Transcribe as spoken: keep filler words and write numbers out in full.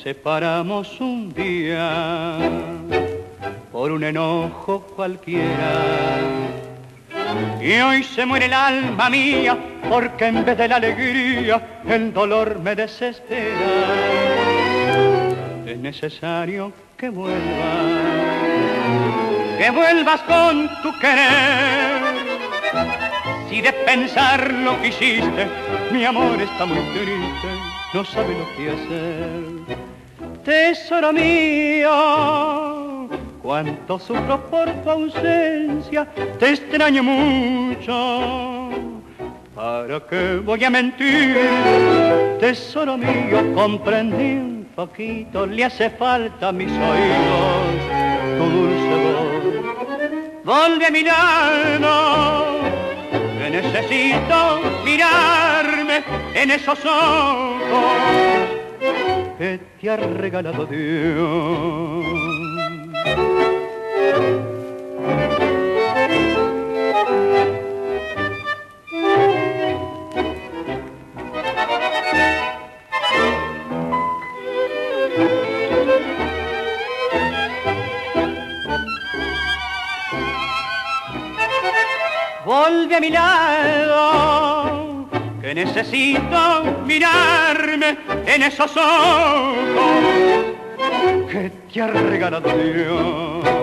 separamos un día por un enojo cualquiera. Y hoy se muere el alma mía porque en vez de la alegría el dolor me desespera. Es necesario que vuelvas, que vuelvas con tu querer. Si de pensar lo que hiciste, mi amor está muy triste, no sabe lo que hacer. Tesoro mío, cuánto sufro por tu ausencia, te extraño mucho. ¿Para qué voy a mentir? Tesoro mío, comprendí un poquito, le hace falta a mis oídos tu dulce voz. Vuelve a mi lado, que necesito mirarme en esos ojos que te ha regalado Dios. Vuelve a mi lado, que necesito mirarme en esos ojos que te ha regalado Dios.